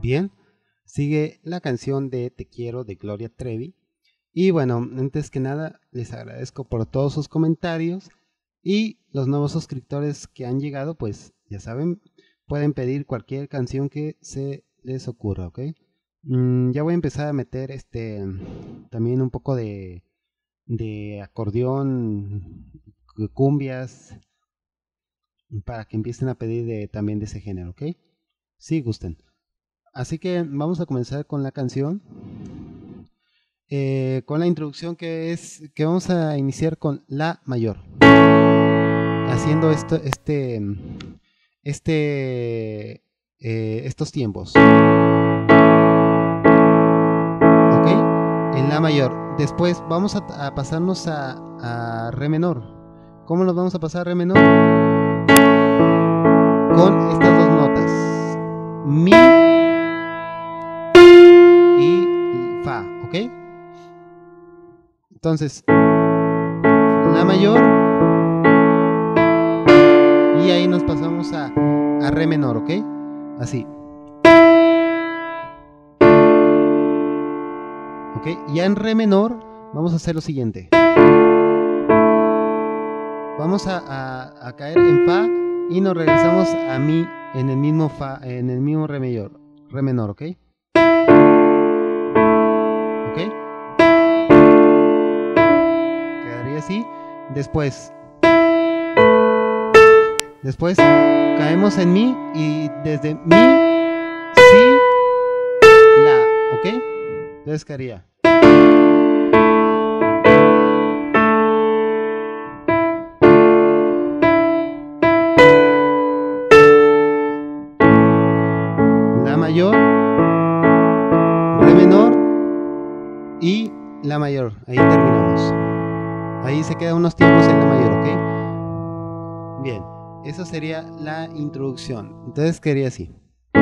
Bien, sigue la canción de Te quiero de Gloria Trevi. Y bueno, antes que nada, les agradezco por todos sus comentarios y los nuevos suscriptores que han llegado, pues ya saben, pueden pedir cualquier canción que se les ocurra, ¿ok? Ya voy a empezar a meter también un poco de acordeón, cumbias, para que empiecen a pedir también de ese género, ¿ok? Si gusten. Así que vamos a comenzar con la canción, con la introducción que vamos a iniciar con la mayor, haciendo estos tiempos, ¿ok? En la mayor. Después vamos a pasarnos a re menor. ¿Cómo nos vamos a pasar a re menor? Con estas dos notas, mi y fa, ¿ok? Entonces, la mayor, y ahí nos pasamos a re menor, ¿ok? Así. ¿Ok? Ya en re menor vamos a hacer lo siguiente. Vamos a caer en fa y nos regresamos a mi en el mismo fa, en el mismo re menor, ¿ok? ¿Ok? Quedaría así. Después caemos en mi y desde mi, si, la, ¿ok? Entonces quedaría la mayor, re menor y la mayor. Ahí terminamos. Ahí se quedan unos tiempos en la mayor, ¿ok? Bien, eso sería la introducción. Entonces quedaría así.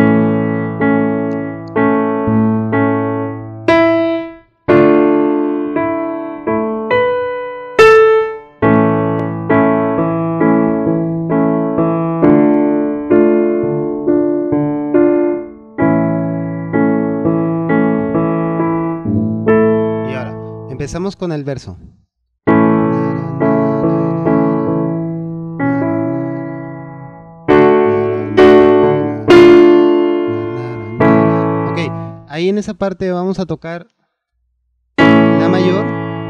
Y ahora, empezamos con el verso. Ahí en esa parte vamos a tocar la mayor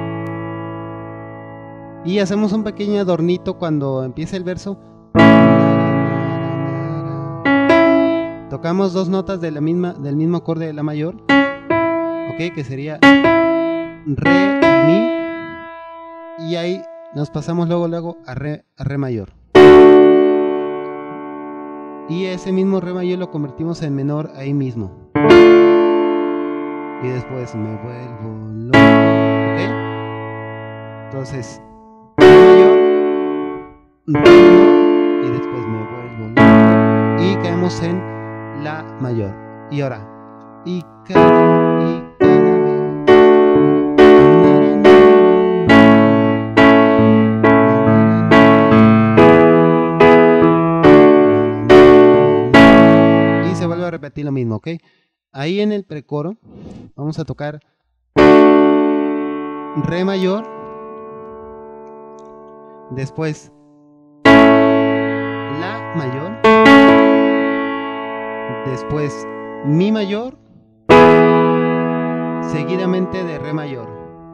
y hacemos un pequeño adornito cuando empieza el verso. Tocamos dos notas del mismo acorde de la mayor, ok, que sería re y mi, y ahí nos pasamos luego a re mayor, y ese mismo re mayor lo convertimos en menor ahí mismo. Y después me vuelvo loco, ¿ok? Entonces, re mayor, re menor, y después me vuelvo loco, y caemos en la mayor. Y ahora, y cada vez. Y se vuelve a repetir lo mismo, ¿ok? Ahí en el precoro vamos a tocar re mayor, después la mayor, después mi mayor, seguidamente de re mayor,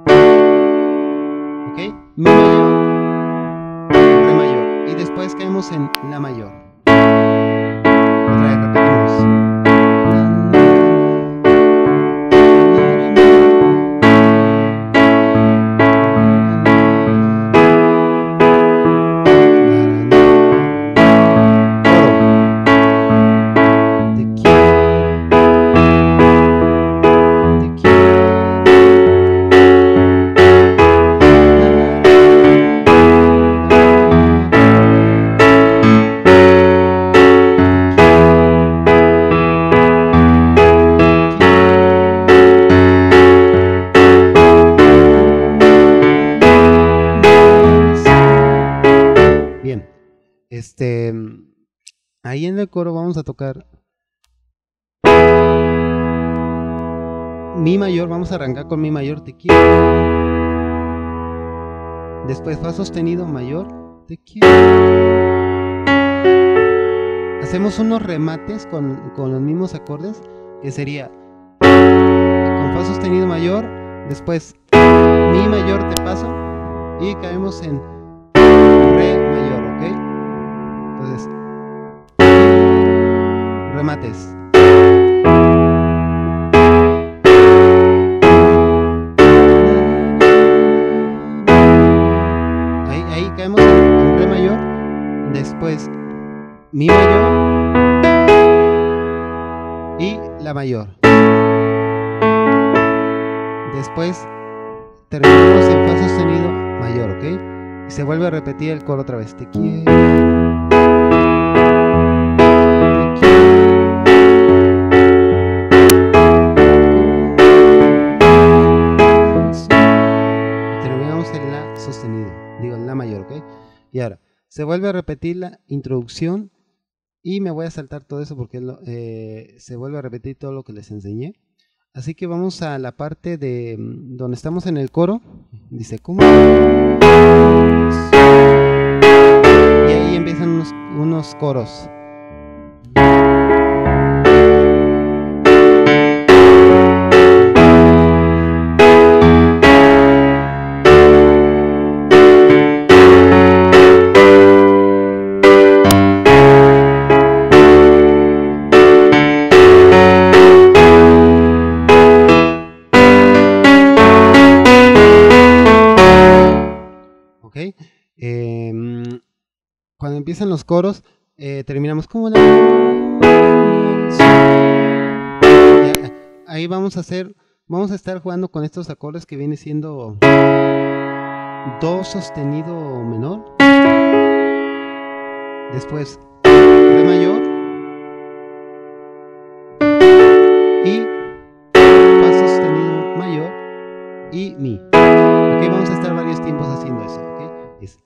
¿ok? Mi mayor, re mayor, y después caemos en la mayor. Otra vez repetimos. Bien, ahí en el coro vamos a tocar. mi mayor, vamos a arrancar con mi mayor, te quiero. Después fa sostenido mayor, te quiero. Hacemos unos remates con los mismos acordes, que sería con fa sostenido mayor, después mi mayor, te paso, y caemos en re mayor, ¿ok? Entonces, remates. Ahí caemos en re mayor, después mi mayor y la mayor. Después terminamos en fa sostenido mayor, ¿ok? Y se vuelve a repetir el coro otra vez. Te quiero. Terminamos en la sostenido, digo en la mayor, ¿ok? Y ahora se vuelve a repetir la introducción y me voy a saltar todo eso porque se vuelve a repetir todo lo que les enseñé. Así que vamos a la parte de donde estamos en el coro. Dice ¿cómo? Y ahí empiezan unos coros. Cuando empiezan los coros, terminamos como la... Ahí vamos a estar jugando con estos acordes que viene siendo do sostenido menor, después re mayor y fa sostenido mayor y mi. Ok, vamos a estar varios tiempos haciendo eso. Okay, es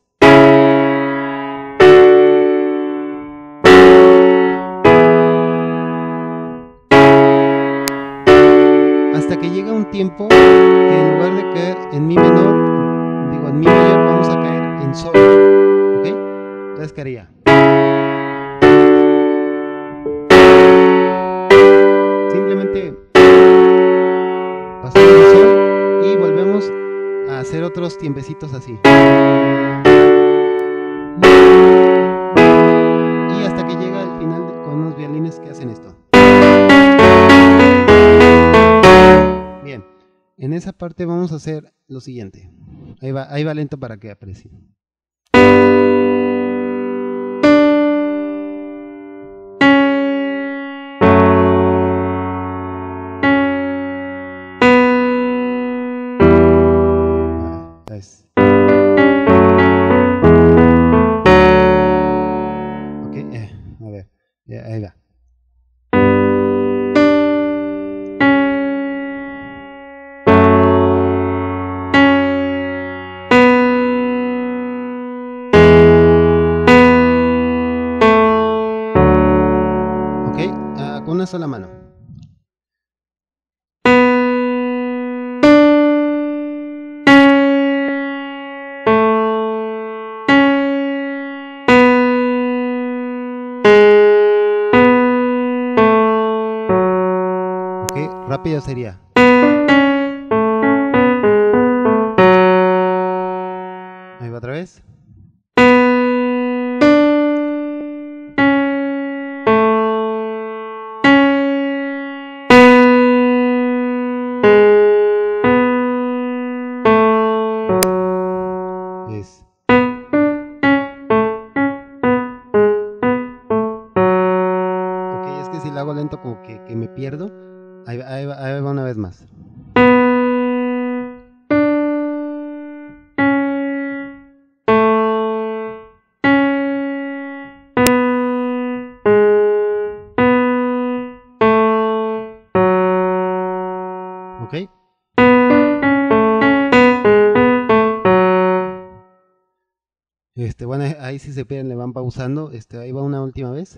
hasta que llega un tiempo que en lugar de caer en mi menor, digo en mi mayor, vamos a caer en sol. ¿Ok? Entonces, ¿qué haría? Simplemente pasamos el sol y volvemos a hacer otros tiempecitos así. Y hasta que llega al final con unos violines que hacen esto. Bien, en esa parte vamos a hacer lo siguiente. Ahí va lento para que aprecien. Ok, a ver, ahí va. Con una sola mano. Ok, rápido sería. Ahí va otra vez. Si lo hago lento como que me pierdo. Ahí va una vez más. Ok. Bueno, ahí si se pierden le van pausando. Ahí va una última vez.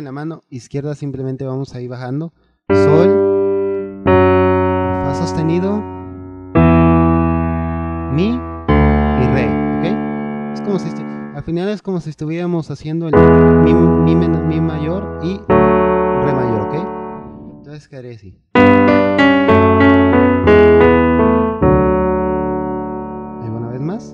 la mano izquierda simplemente vamos a ir bajando sol, fa sostenido, mi y re, ¿ok? Es como si al final es como si estuviéramos haciendo el mi mayor y re mayor, ¿ok? Entonces quedaría así. Ahí una vez más.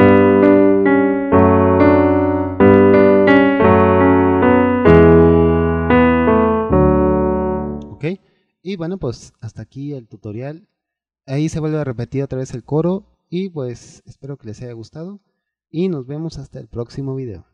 ¿Ok? Y bueno, pues hasta aquí el tutorial. Ahí se vuelve a repetir otra vez el coro y pues espero que les haya gustado y nos vemos hasta el próximo video.